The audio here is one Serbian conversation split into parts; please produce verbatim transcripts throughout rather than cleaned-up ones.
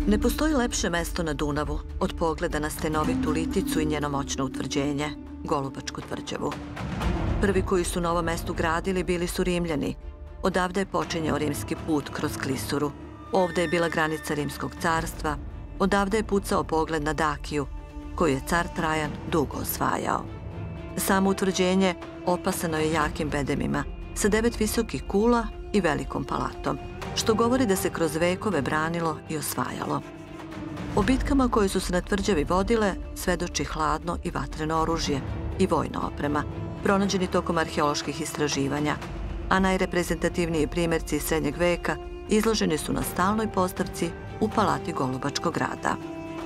Ne postoji lepše mesto na Dunavu od pogleda na stenovitu liticu i njeno moćno utvrđenje, Golubačku tvrđavu. Prvi koji su na ovom mestu gradili bili su Rimljani. Odavde je počinjao rimski put kroz Klisuru. Ovde je bila granica Rimskog carstva. Odavde je pucao pogled na Dakiju, koju je car Trajan dugo osvajao. Samo utvrđenje opasano je jakim bedemima, sa devet visokih kula i velikom palatom, što govori da se kroz vekove branilo i osvajalo. O bitkama koje su se na tvrđavi vodile svedoči hladno i vatreno oružje i vojna oprema, pronađeni tokom arheoloških istraživanja, a najreprezentativniji primjerci iz srednjeg veka izloženi su na stalnoj postavci u palati Golubačkog grada.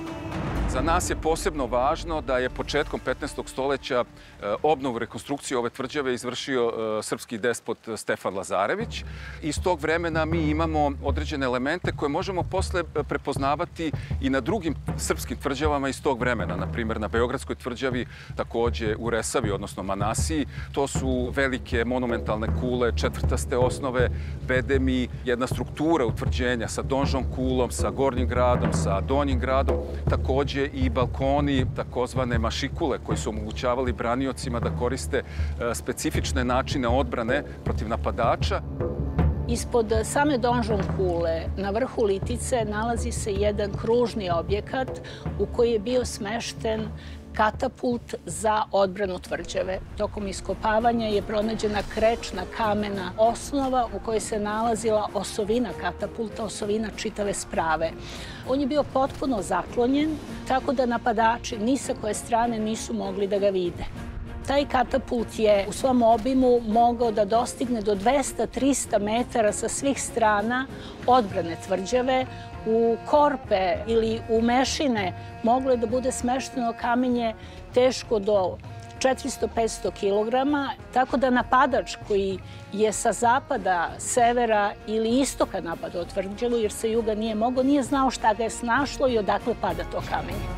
Za nas je posebno važno da je početkom petnaestog stoleća obnovu rekonstrukcije ove tvrđave izvršio srpski despot Stefan Lazarević. Iz tog vremena mi imamo određene elemente koje možemo posle prepoznavati i na drugim srpskim tvrđavama iz tog vremena. Naprimjer, na Beogradskoj tvrđavi, takođe u Resavi, odnosno Manasiji. To su velike monumentalne kule, četvrtaste osnove, bedemi, jedna struktura utvrđenja sa donžom kulom, sa gornjim gradom, sa donjim gradom. Takođe i balkoni, takozvane mašikule, koji su omogućavali braniocima da koriste specifične načine odbrane protiv napadača. Ispod same donžon kule, na vrhu litice, nalazi se jedan kružni objekat u koji je bio smešten katapult za odbranu tvrđave. Tokom iskopavanja je pronađena krečna kamena osnova u kojoj se nalazila osovina katapulta, osovina čitave sprave. On je bio potpuno zaklonjen, tako da napadači ni sa koje strane nisu mogli da ga vide. Taj katapult je u svom obimu mogao da dostigne do dvesta do trista metara sa svih strana odbrane tvrđave. U korpe ili u mešine moglo je da bude smešteno kamenje teško do četiristo do petsto kilograma, tako da napadač koji je sa zapada, severa ili istoka napadao tvrđavu, jer sa juga nije mogao, nije znao šta ga je snašlo i odakle pada to kamenje.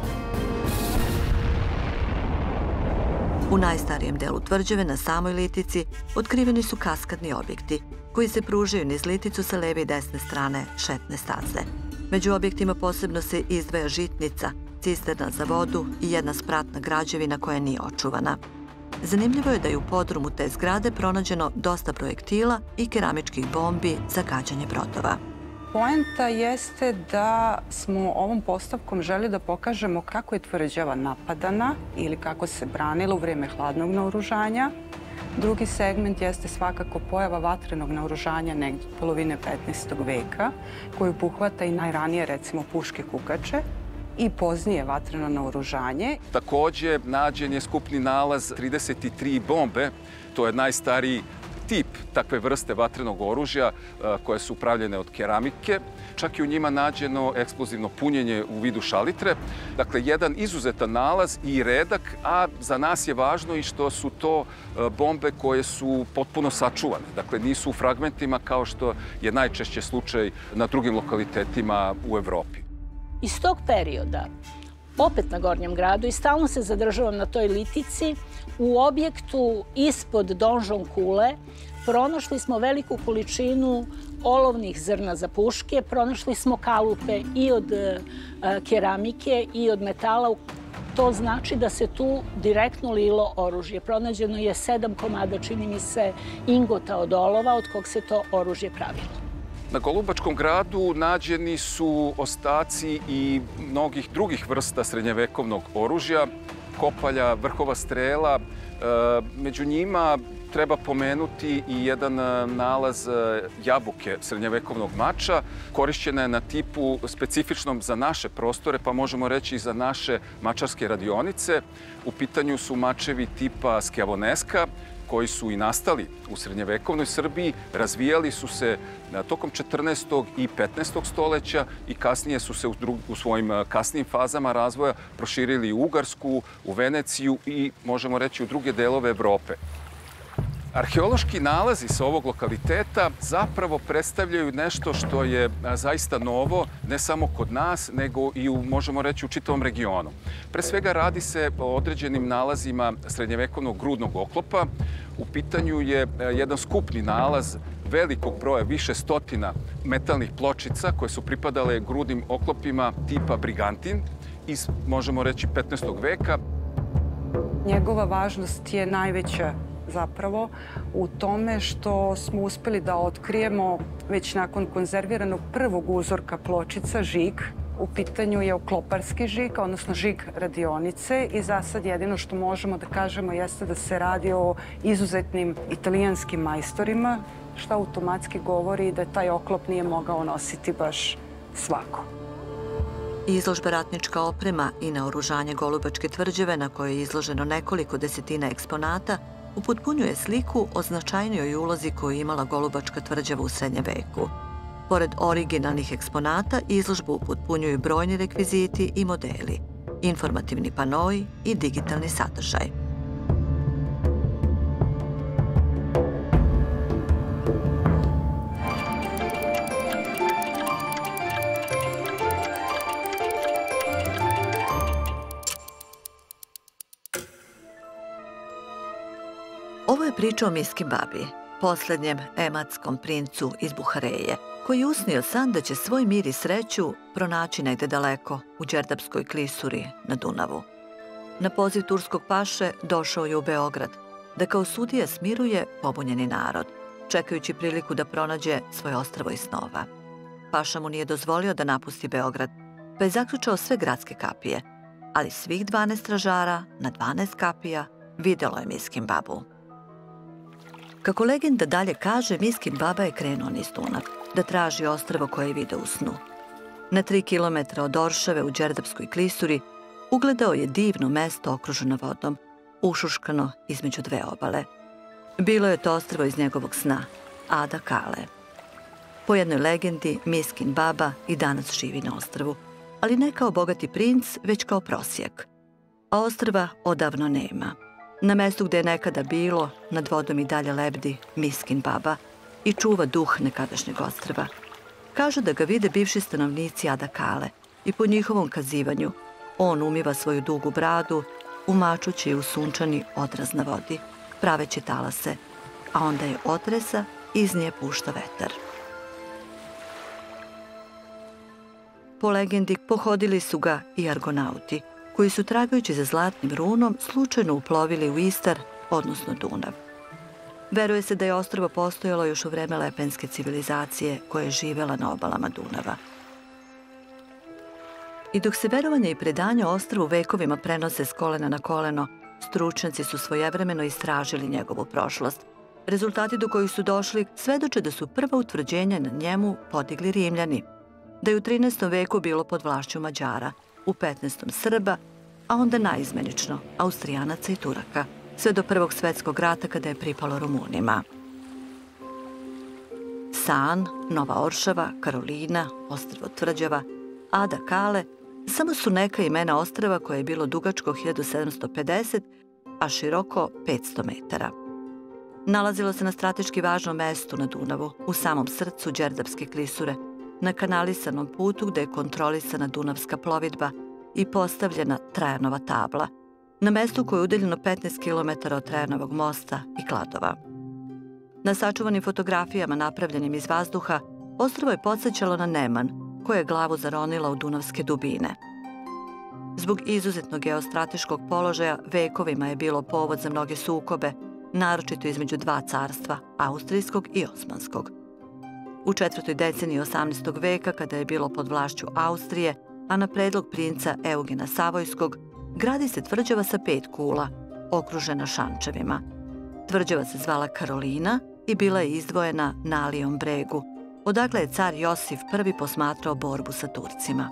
U najstarijem delu tvrđave na samoj litici otkriveni su kaskadni objekti koji se pružaju niz liticu sa leve i desne strane šetne staze. Među objektima posebno se izdvaja žitnica, cisterna za vodu i jedna spratna građevina koja nije očuvana. Zanimljivo je da je u podrumu te zgrade pronađeno dosta projektila i keramičkih bombi za gađanje brodova. Poenta jeste da smo ovom postavkom želi da pokažemo kako je tvrđava napadana ili kako se branila u vrijeme hladnog naoružanja. Drugi segment jeste svakako pojava vatrenog naoružanja negdje od polovine petnaestog veka, koji obuhvata i najranije, recimo, puške kukače i poznije vatreno naoružanje. Takođe, nađen je skupni nalaz trideset tri bombe, to je najstariji tip takve vrste vatrenog oružja koje su pravljene od keramike. Čak i u njima nađeno eksplozivno punjenje u vidu šalitre. Dakle, jedan izuzetan nalaz i redak, a za nas je važno i što su to bombe koje su potpuno sačuvane. Dakle, nisu u fragmentima kao što je najčešće slučaj na drugim lokalitetima u Evropi. Iz tog perioda, opet na Gornjem gradu, i stalno se zadržavam na toj litici, u objektu ispod donžon kule pronašli smo veliku količinu olovnih zrna za puške, pronašli smo kalupe i od keramike i od metala. To znači da se tu direktno lilo oružje. Pronađeno je sedam komada, čini mi se, ingota od olova od kog se to oružje pravilo. Na Golubačkom gradu nađeni su ostaci i mnogih drugih vrsta srednjevekovnog oružja, kopalja, vrhova strela. Među njima treba pomenuti i jedan nalaz jabuke srednjevekovnog mača. Korišćena je na tipu specifičnom za naše prostore, pa možemo reći i za naše mačarske radionice. U pitanju su mačevi tipa Skjavoneska, koji su i nastali u srednjevekovnoj Srbiji, razvijali su se tokom četrnaestog i petnaestog stoleća i kasnije su se u svojim kasnijim fazama razvoja proširili u Ugarsku, u Veneciju i, možemo reći, u druge delove Evrope. Arheološki nalazi sa ovog lokaliteta zapravo predstavljaju nešto što je zaista novo, ne samo kod nas, nego i, u, možemo reći, u čitavom regionu. Pre svega radi se o određenim nalazima srednjevekovnog grudnog oklopa. U pitanju je jedan skupni nalaz velikog broja, više stotina metalnih pločica koje su pripadale grudnim oklopima tipa Brigantin iz, možemo reći, petnaestog veka. Njegova važnost je najveća zapravo u tome što smo uspeli da otkrijemo već nakon konzerviranog prvog uzorka pločica žig. U pitanju je okloparski žig, odnosno žig radionice i za sad jedino što možemo da kažemo jeste da se radi o izuzetnim italijanskim majstorima, što automatski govori da taj oklop nije mogao nositi baš svako. Izložba Ratnička oprema i naoružanje Golubačke tvrđave, na kojoj je izloženo nekoliko desetina eksponata, upotpunjuje sliku o značajnijoj ulozi koju je imala Golubačka tvrđava u srednjem veku. Pored originalnih eksponata, izložbu upotpunjuju brojni rekviziti i modeli, informativni panoi i digitalni sadržaj. Ovo je priča o Miskin Babi, posljednjem ematskom princu iz Buhareje, koji je usnio san da će svoj mir i sreću pronaći negde daleko u Đerdapskoj klisuri na Dunavu. Na poziv turskog paše došao je u Beograd, da kao sudija smiruje pobunjeni narod, čekajući priliku da pronađe svoje ostrvo iz snova. Paša mu nije dozvolio da napusti Beograd, pa je zaključao sve gradske kapije, ali svih dvanaest stražara na dvanaest kapija videlo je Miskin Babu. Kako legenda dalje kaže, Miskin Baba je krenuo niz Dunav, da traži ostrvo koje je video u snu. Na tri kilometra od Oršave u Đerdapskoj klisuri ugledao je divno mesto okruženo vodom, ušuškano između dve obale. Bilo je to ostrvo iz njegovog sna, Ada Kale. Po jednoj legendi, Miskin Baba i danas živi na ostrvu, ali ne kao bogati princ, već kao prosjak. A ostrva odavno nema. Na mestu gde je nekada bilo, nad vodom i dalje lebdi Miskin Baba i čuva duh nekadašnjeg ostrva. Kažu da ga vide bivši stanovnici Ada Kale i po njihovom kazivanju on umiva svoju dugu bradu, umačući u sunčani odraz na vodi, praveći talase, a onda je otresa i iz nje pušta vetar. Po legendi pohodili su ga i argonauti, koji su tragajući za zlatnim runom slučajno uplovili u Istar, odnosno Dunav. Veruje se da je ostrvo postojalo još u vreme lepenske civilizacije koja je živela na obalama Dunava. I dok se verovanja i predanja o ostrvu vekovima prenose s kolena na koleno, stručnjaci su svojevremeno istražili njegovu prošlost. Rezultati do kojih su došli svedoče da su prva utvrđenja na njemu podigli Rimljani, da je u trinaestom veku bilo pod vlašću Mađara, u petnaestom Srba, a onda naizmenično Austrijanaca i Turaka, sve do Prvog svetskog rata kada je pripalo Rumunima. San, Nova Oršava, Karolina, ostrvo Tvrđava, Ada Kale samo su neka imena ostrva koje je bilo dugačko hiljadu sedamsto pedeset, a široko petsto metara. Nalazilo se na strateški važnom mestu na Dunavu, u samom srcu Đerdapske klisure, na kanalisanom putu gde je kontrolisana dunavska plovidba i postavljena Trajanova tabla, na mestu koje je udaljeno petnaest kilometara od Trajanovog mosta i Kladova. Na sačuvanim fotografijama napravljenim iz vazduha, ostrvo je podsjećalo na Neman, koja je glavu zaronila u dunavske dubine. Zbog izuzetnog geostrateškog položaja vekovima je bilo povod za mnoge sukobe, naročito između dva carstva, austrijskog i osmanskog. U četvrtoj deceniji osamnaestog veka, kada je bilo pod vlašću Austrije, a na predlog princa Eugena Savojskog, gradi se tvrđava sa pet kula, okružena šančevima. Tvrđava se zvala Karolina i bila je izdvojena na Alijom bregu, odakle je car Josif prvi posmatrao borbu sa Turcima.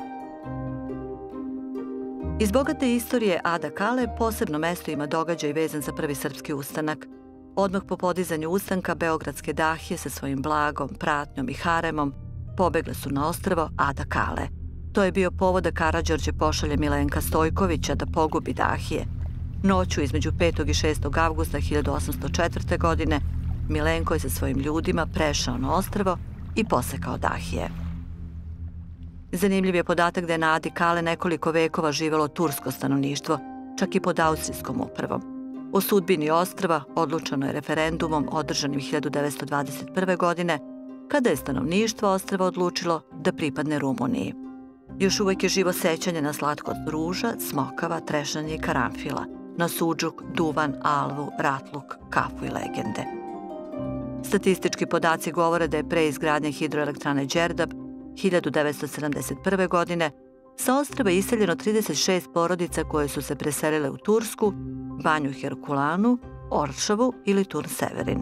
Iz bogate istorije Ada Kale posebno mesto ima događaj vezan za prvi srpski ustanak. Odmah po podizanju ustanka, beogradske dahije sa svojim blagom, pratnjom i haremom pobegle su na ostrvo Ada Kale. To je bio povod da Karađorđe pošalje Milenka Stojkovića da pogubi dahije. Noću između petog i šestog avgusta hiljadu osamsto četvrte. godine Milenko je sa svojim ljudima prešao na ostrvo i posekao dahije. Zanimljiv je podatak da je na Adi Kale nekoliko vekova živelo tursko stanovništvo, čak i pod austrijskom upravom. O sudbini ostrva odlučeno je referendumom održanim hiljadu devetsto dvadeset prve. godine, kada je stanovništvo ostrva odlučilo da pripadne Rumuniji. Još uvek je živo sećanje na slatkost ruža, smokava, trešnjanja i karanfila, na suđuk, duvan, alvu, ratluk, kafu i legende. Statistički podaci govore da je pre izgradnje hidroelektrane Đerdap hiljadu devetsto sedamdeset prve. godine sa ostrva iseljeno trideset šest porodica koje su se preselile u Tursku, Banju Herkulanu, Oršavu ili Turn Severin.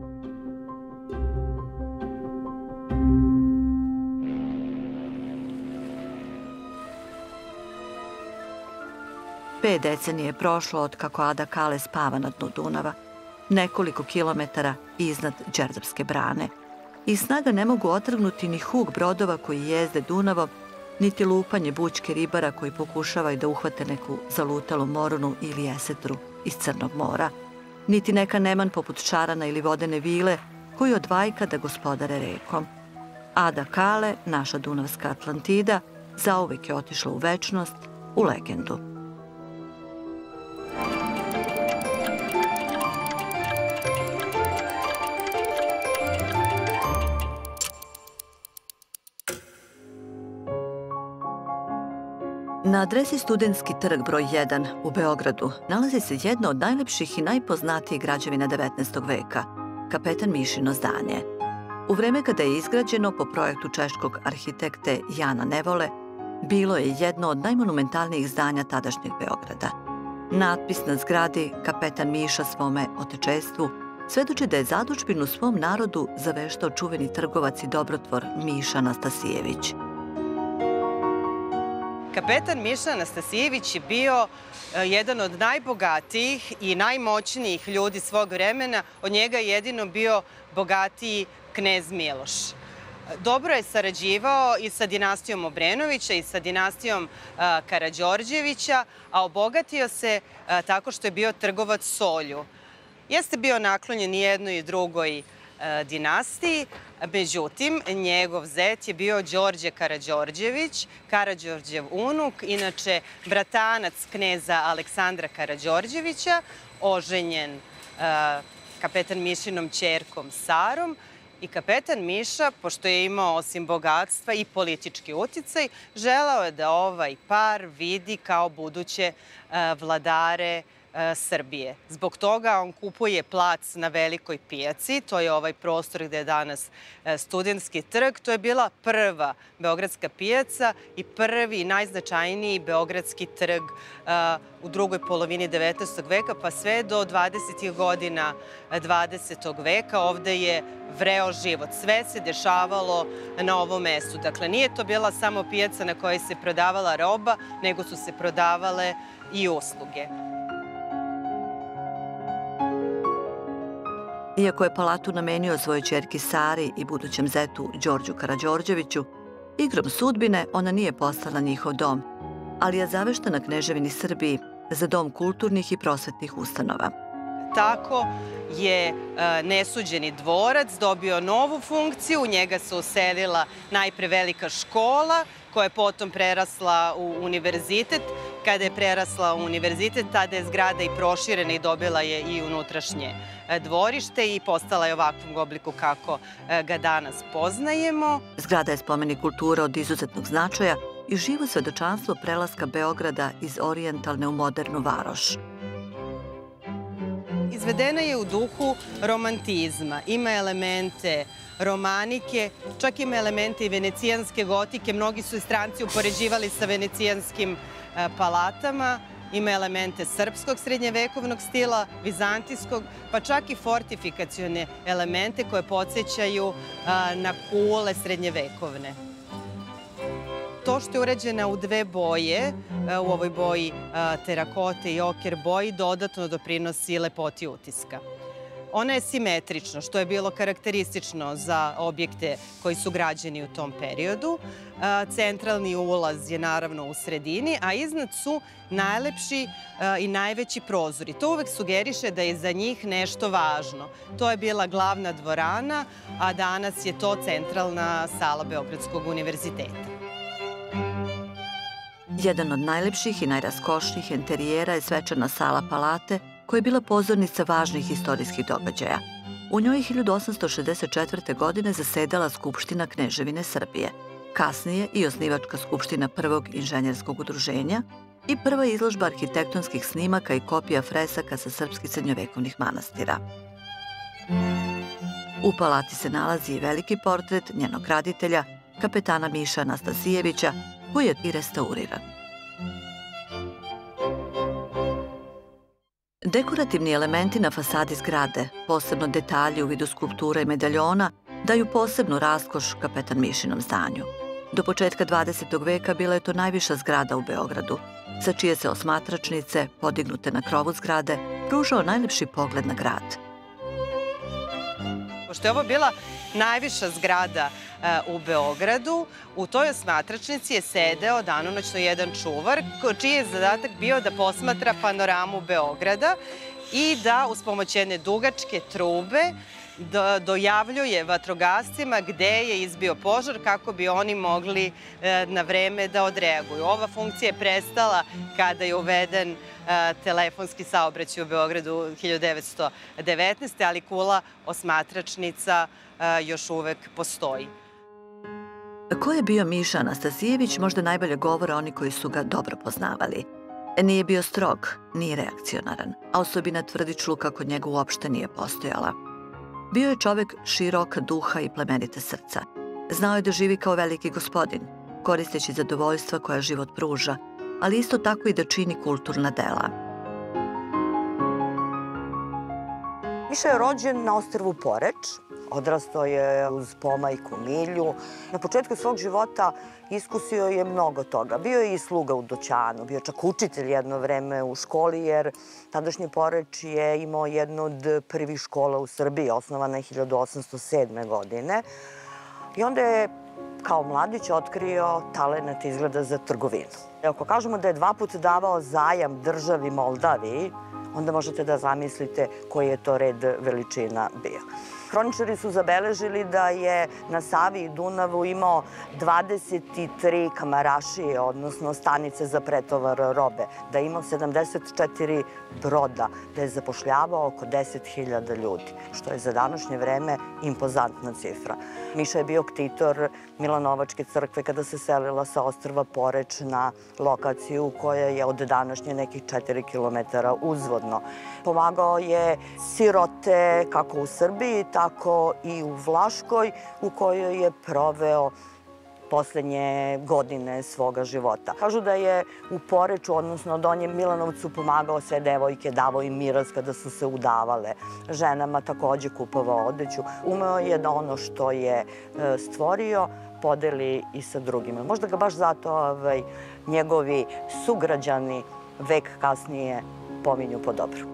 Pet decenije je prošlo od kako Ada Kale spava na dnu Dunava, nekoliko kilometara iznad Đerdapske brane. I snaga ne mogu otrgnuti ni huk brodova koji jezde Dunavom, niti lupanje bućke ribara koji pokušavaju da uhvate neku zalutalu morunu ili esetru iz Crnog mora, niti neka neman poput čarana ili vodene vile koji odvajka da gospodare rekom. Ada Kale, naša dunavska Atlantida, zauvek je otišla u večnost, u legendu. Na adresi Studentski trg broj jedan u Beogradu nalazi se jedno od najlepših i najpoznatijih građevina devetnaestog veka, Kapetan Mišino zdanje. U vreme kada je izgrađeno po projektu češkog arhitekte Jana Nevole, bilo je jedno od najmonumentalnijih zdanja tadašnjeg Beograda. Natpis na zgradi Kapetan Miša svome otečestvu svedoči da je zadužbinu svom narodu zaveštao čuveni trgovac i dobrotvor Miša Anastasijević. Kapetan Miša Anastasijević je bio jedan od najbogatijih i najmoćnijih ljudi svog vremena. Od njega je jedino bio bogatiji knez Miloš. Dobro je sarađivao i sa dinastijom Obrenovića i sa dinastijom Karađorđevića, a obogatio se tako što je bio trgovac solju. Jeste bio naklonjen i jednoj i drugoj dinastiji, međutim, njegov zet je bio Đorđe Karađorđević, Karađorđev unuk, inače bratanac kneza Aleksandra Karađorđevića, oženjen kapetan Mišinom ćerkom Sarom. I kapetan Miša, pošto je imao osim bogatstva i politički uticaj, želeo je da ovaj par vidi kao buduće vladare Srbije. Zbog toga on kupuje plac na Velikoj pijaci, to je ovaj prostor gde je danas Studentski trg. To je bila prva beogradska pijaca i prvi i najznačajniji beogradski trg u drugoj polovini devetnaestog veka, pa sve do dvadesetih godina dvadesetog veka. Ovde je vreo život. Sve se dešavalo na ovom mestu. Dakle, nije to bila samo pijaca na kojoj se prodavala roba, nego su se prodavale i usluge. Iako je palatu namenio svojoj ćerki Sari i budućem zetu Đorđu Karađorđeviću, igrom sudbine ona nije postala njihov dom, ali je zaveštena Kneževini Srbiji za dom kulturnih i prosvetnih ustanova. Tako je nesuđeni dvorac dobio novu funkciju, u njega se uselila najpre velika škola, koja je potom prerasla u univerzitet. Kada je prerasla u univerzitet, tada je zgrada i proširena i dobila je i unutrašnje dvorište i postala je ovakvom obliku kako ga danas poznajemo. Zgrada je spomenik kulture od izuzetnog značaja i živo svedočanstvo prelaska Beograda iz orijentalne u modernu varoš. Izvedena je u duhu romantizma, ima elemente romanike, čak ima elemente i venecijanske gotike. Mnogi su i stranci upoređivali sa venecijanskim palatama. Ima elemente srpskog srednjevekovnog stila, vizantijskog, pa čak i fortifikacione elemente koje podsjećaju na kule srednjevekovne. To što je urađena u dve boje, u ovoj boji terakote i oker boji, dodatno doprinosi lepoti utiska. Ona je simetrična, što je bilo karakteristično za objekte koji su građeni u tom periodu. Centralni ulaz je naravno u sredini, a iznad su najlepši i najveći prozori. To uvek sugeriše da je za njih nešto važno. To je bila glavna dvorana, a danas je to centralna sala Beogradskog univerziteta. Jedan od najlepših i najraskošnijih enterijera je svečana sala palate koja je bila pozornica važnih istorijskih događaja. U njoj je hiljadu osamsto šezdeset četvrte. godine zasedala Skupština Kneževine Srbije, kasnije i osnivačka skupština prvog inženjerskog udruženja i prva izložba arhitektonskih snimaka i kopija fresaka sa srpskih srednjovekovnih manastira. U palati se nalazi i veliki portret njenog graditelja, kapetana Miša Anastasijevića, koji je i restauriran. Dekorativni elementi na fasadi zgrade, posebno detalji u vidu skulptura i medaljona, daju posebnu raskoš kapetan Mišinom zdanju. Do početka dvadesetog veka bila je to najviša zgrada u Beogradu, sa čije se osmatračnice, podignute na krovu zgrade, pružao najlepši pogled na grad. Pošto je ovo bila najviša zgrada u Beogradu, u toj osmatračnici je sedeo danonoćno jedan čuvar, čiji je zadatak bio da posmatra panoramu Beograda i da uz pomoć jedne dugačke trube dojavljuje vatrogascima gde je izbio požar kako bi oni mogli na vreme da odreaguju. Ova funkcija je prestala kada je uveden telefonski saobraćaj u Beogradu hiljadu devetsto devetnaeste. ali kula osmatračnica još uvek postoji. Ko je bio Miša Anastasijević, možda najbolje govore oni koji su ga dobro poznavali. Nije bio strog, ni reakcionaran, a osobina tvrdičluka kod njega uopšte nije postojala. Bio je čovek široka duha i plemenite srca. Znao je da živi kao veliki gospodin, koristeći zadovoljstva koja život pruža, ali isto tako i da čini kulturna dela. Miša je rođen na ostrvu Poreč, odrastao je uz pomajku Milju. Na početku svog života iskusio je mnogo toga. Bio je i sluga u dućanu, bio je čak učitelj jedno vreme u školi, jer tadašnji Poreč je imao jednu od prvih škola u Srbiji, osnovana je hiljadu osamsto sedme. godine. I onda je kao mladić otkrio talenat izgleda za trgovinu. Ako kažemo da je dva puta davao zajam državi Moldaviji, onda možete da zamislite koji je to red veličina bio. Hroničari su zabeležili da je na Savi i Dunavu imao dvadeset tri kamarašije, odnosno stanice za pretovar robe, da je imao sedamdeset četiri broda, da je zapošljavao oko deset hiljada ljudi, što je za današnje vreme impozantna cifra. Miša je bio ktitor Milanovačke crkve kada se selila sa ostrva Poreč na lokaciju koja je od današnje nekih četiri kilometara uzvodno. Pomagao je sirote kako u Srbiji, tako i u Vlaškoj, u kojoj je proveo poslednje godine svoga života. Kažu da je u Poreču, odnosno Donjem Milanovcu, pomagao sve devojke, davao im miraz kada su se udavale. Ženama takođe kupovao odeću. Umeo je da ono što je stvorio podeli i sa drugima. Možda ga baš zato njegovi sugrađani vek kasnije pominju po dobru.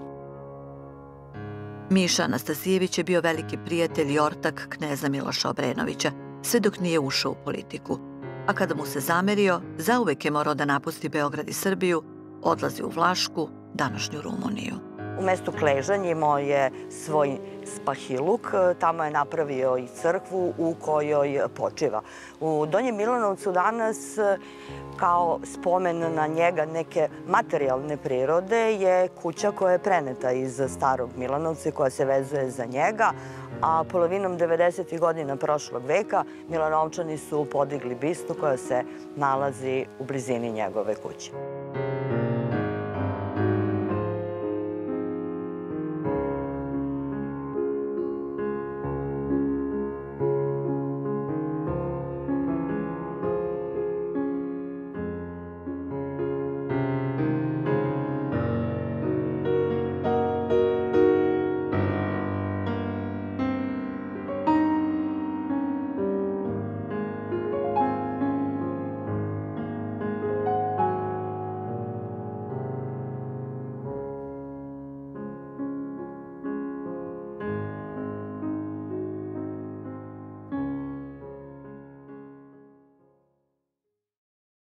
Miša Anastasijević je bio veliki prijatelj i ortak kneza Miloša Obrenovića, sve dok nije ušao u politiku. A kada mu se zamerio, zauvek je morao da napusti Beograd i Srbiju, odlazi u Vlašku, današnju Rumuniju. U mestu Kležanj imao je svoj spahiluk, tamo je napravio i crkvu u kojoj počiva. U Donjem Milanovcu danas, kao spomen na njega neke materijalne prirode, je kuća koja je preneta iz starog Milanovca i koja se vezuje za njega, a polovinom devedesetih godina prošlog veka Milanovčani su podigli bistu koja se nalazi u blizini njegove kuće.